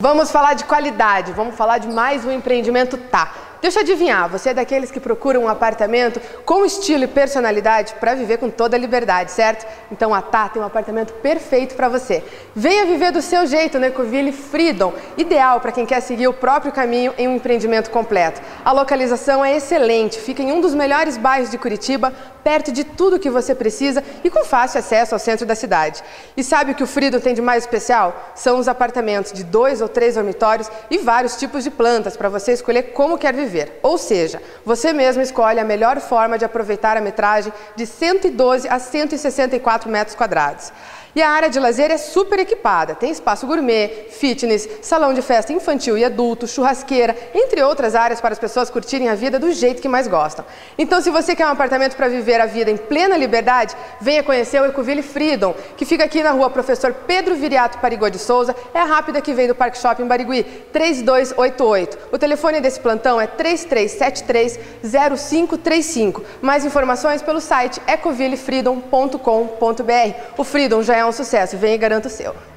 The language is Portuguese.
Vamos falar de qualidade, vamos falar de mais um empreendimento Tá. Deixa eu adivinhar, você é daqueles que procuram um apartamento com estilo e personalidade para viver com toda a liberdade, certo? Então a Tá tem um apartamento perfeito para você. Venha viver do seu jeito no Ecoville Freedom, ideal para quem quer seguir o próprio caminho em um empreendimento completo. A localização é excelente, fica em um dos melhores bairros de Curitiba, perto de tudo que você precisa e com fácil acesso ao centro da cidade. E sabe o que o Freedom tem de mais especial? São os apartamentos de 2 ou 3 dormitórios e vários tipos de plantas para você escolher como quer viver. Ou seja, você mesmo escolhe a melhor forma de aproveitar a metragem de 112 a 164 metros quadrados. E a área de lazer é super equipada, tem espaço gourmet, fitness, salão de festa infantil e adulto, churrasqueira, entre outras áreas para as pessoas curtirem a vida do jeito que mais gostam. Então, se você quer um apartamento para viver a vida em plena liberdade, venha conhecer o Ecoville Freedom, que fica aqui na rua Professor Pedro Viriato Parigó de Souza, é a rápida que vem do Parque Shopping Barigui, 3288. O telefone desse plantão é 3373-0535. Mais informações pelo site ecovillefreedom.com.br. O Freedom já é um sucesso, venha e garanta o seu.